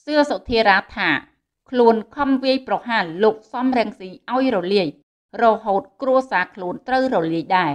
សឿសុធារាថាខ្លួនខំវាយប្រហារលោកសំរងស៊ីឲ្យរលាយរហូតគ្រួសារខ្លួនត្រូវរលាយដែរ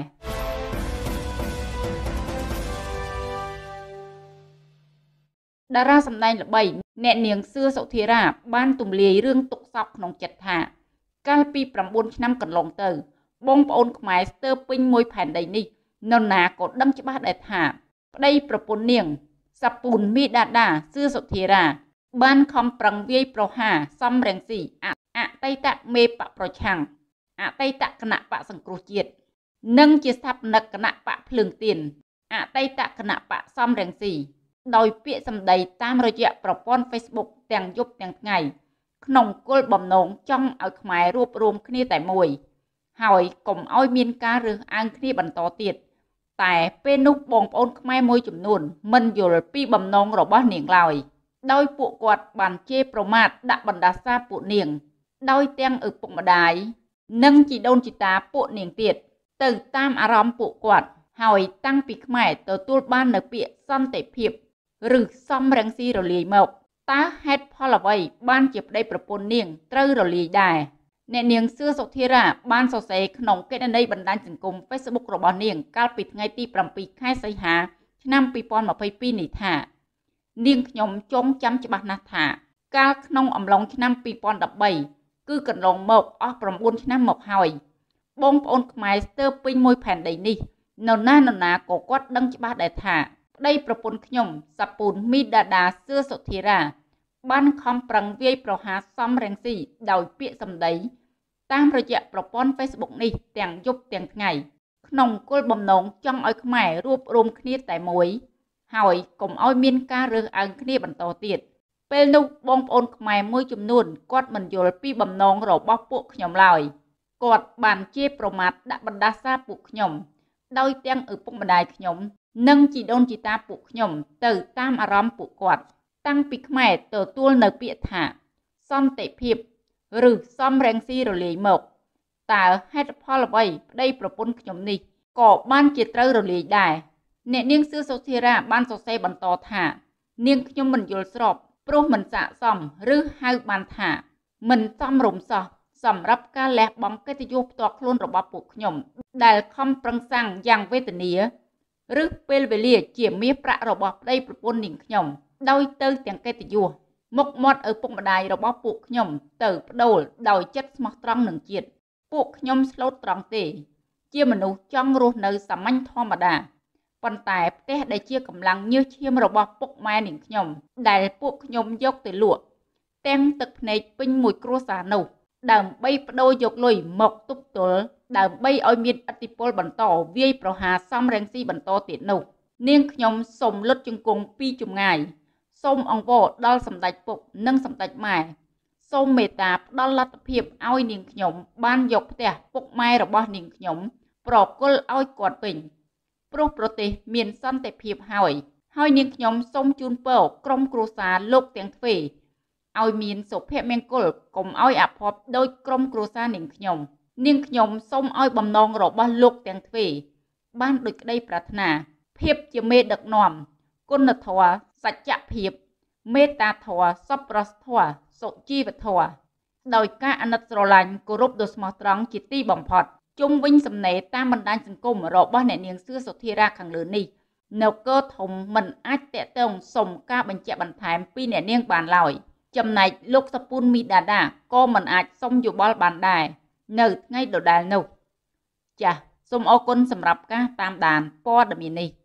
តារាសម្ដែងល្បីអ្នកនាងសឿសុធារាបានទម្លាយរឿងទុក្ខសោកក្នុងចិត្តថាកាលពី9ឆ្នាំកន្លងទៅបងប្អូនខ្មែរស្ទើរពេញមួយផែនដីនេះនរណាក៏ដឹងច្បាស់ដែរថាប្តីប្រពន្ធនាងសាពូនមីដាដាសឿសុធារាបានខំប្រឹងវាយប្រហារសំរងស៊ីអតីតមេបកប្រឆាំងអតីតគណៈបកសង្គ្រោះជាតិនិងជាស្ថាបនិកគណៈបកភ្លើងទៀនអតីតគណៈបកសំរងស៊ីដោយពាក្យសម្ដីតាមរយៈប្រព័ន្ធ Facebook ទាំងយប់ទាំងថ្ងៃក្នុងគោលបំណងចង់ឲ្យខ្មែររួបរวมគ្នាតែមួយហើយកុំឲ្យមានការរើសអើងគ្នាបន្តទៀតតែពេលនោះបងប្អូនខ្មែរមួយចំនួនមិនយល់ពីបំណងរបស់នាងឡើយដោយពួកគាត់បានជេរប្រមាថដាក់បណ្ដាសាពួកនាងដោយទាំងឪពុកម្ដាយនិងជីដូនជីតាពួកនាងទៀតទៅតាមអារម្មណ៍ពួកគាត់ហើយតាំងពីខ្មែរទទួលបាននៅពាក្យសន្តិភាពឬសំរងស៊ីរលាយមកតើហេតុផលអ្វីបានជាប្តីប្រពន្ធនាងត្រូវរលាយដែរអ្នកនាងសឿសុធារាបានសរសេរក្នុងគណនីបណ្ដាញសង្គម Facebook របស់នាងកាលពីថ្ងៃទី7ខែសីហាឆ្នាំ2022នេះថានាងខ្ញុំចងចាំច្បាស់ណាស់ថាកាលក្នុងអំឡុងឆ្នាំ2013គឺកន្លងមកអស់9ឆ្នាំមកហើយបងប្អូនខ្មែរស្ទើរពេញមួយផែនដីនេះនរណាក៏គាត់ដឹងច្បាស់ដែរថាប្តីប្រពន្ធខ្ញុំសាពូនមីដាដាសឿសុធារាបានខំប្រឹងវាយប្រហារសំរងស៊ីដោយពាក្យសម្ដីតាមរយៈប្រព័ន្ធ Facebook នេះទាំងយប់ទាំងថ្ងៃក្នុងគោលបំណងចង់ឲ្យខ្មែររួបរวมគ្នាតែមួយហើយកុំឲ្យមានការរើសអើងគ្នាបន្តទៀតពេលនោះបងប្អូនខ្មែរមួយចំនួនគាត់មិនយល់ពីបំណងរបស់ពួកខ្ញុំឡើយគាត់បានជេរប្រមាថដាក់បណ្ដាសាពួកខ្ញុំដោយទាំងឪពុកម្ដាយខ្ញុំនិងជីដូនជីតាពួកខ្ញុំទៅតាមអារម្មណ៍ពួកគាត់តាំងពីខ្មែរទទួលនៅពាក្យថាសន្តិភាពឬសំរងស៊ីរលាយមកតើហេតុផលអ្វីប្តីប្រពន្ធខ្ញុំនេះក៏បានជាត្រូវរលាយដែរអ្នកនាងសឿសុធារាបានសរសេរបន្តថានាងខ្ញុំមិនយល់ស្របព្រោះមិនស័ក្តិសមឬហៅបានថាមិនសមរម្យសោះសម្រាប់ការលះបង់កិត្តិយសផ្ទាល់ខ្លួនរបស់ពួកខ្ញុំដែលខំប្រឹងសាំងយ៉ាងវេទនាឬពេលវេលាជាមាសប្រាក់របស់ប្តីប្រពន្ធនាងខ្ញុំដោយទៅទាំងកិត្តិយសមុខមាត់ឪពុកម្ដាយរបស់ពួកខ្ញុំទៅបដូរដោយចិត្តស្មោះត្រង់នឹងជាតិពួកខ្ញុំស្លូតត្រង់ទេជាមនុស្សចង់រស់នៅសាមញ្ញធម្មតាប៉ុន្តែផ្ទះដែលជាកម្លាំងញើសឈាមរបស់ពុកម៉ែនាងខ្ញុំដែលពួកខ្ញុំយកទៅលក់ទាំងទឹកភ្នែកពេញមួយគ្រួសារនោះដើម្បីបដូរយកលុយមកទប់ទល់ដើម្បីឲ្យមានឥទ្ធិពលបន្តវាយប្រហារសំរងស៊ីបន្តទៀតនោះនាងខ្ញុំសូមលុតជង្គង់ពីចម្ងាយសូមអង្វរដល់សម្ដេចពុកនិងសម្ដេចម៉ែសូមមេត្តាផ្ដល់លទ្ធភាពឲ្យនាងខ្ញុំបានយកផ្ទះពុកម៉ែរបស់នាងខ្ញុំប្រគល់ឲ្យគាត់វិញព្រោះប្រទេសមានសន្តិភាពហើយនាងខ្ញុំសូមជូនពរក្រុមគ្រួសារលោកទាំងទ្វេឲ្យមានសុភមង្គលកុំឲ្យអភ័ព្វដោយក្រុមគ្រួសារនាងខ្ញុំសូមឲ្យបំណងរបស់លោកទាំងទ្វេបានដូចក្តីប្រាថ្នាភាពជាមេដឹកនាំគុណធម៌សច្ចភាពមេត្តាធម៌សប្បុរសធម៌សុជីវធម៌ដោយការអាណិតស្រឡាញ់គោរពដ៏ស្មោះត្រង់ជាទីបំផុតជុំវិញសំណេរតាមបណ្ដាញសង្គមរបស់អ្នកនាងសឿសុធារាខាងលើនេះនគរធំមិនអាចតាក់ទងសុំការបញ្ជាក់បន្ថែមពីអ្នកនាងបានឡើយចំណែកលោកសាពូនមីដាដាក៏មិនអាចសុំយោបល់បានដែរនៅថ្ងៃដដែលនោះចាសសូមអរគុណសម្រាប់ការតាមដានព័ត៌មាននេះ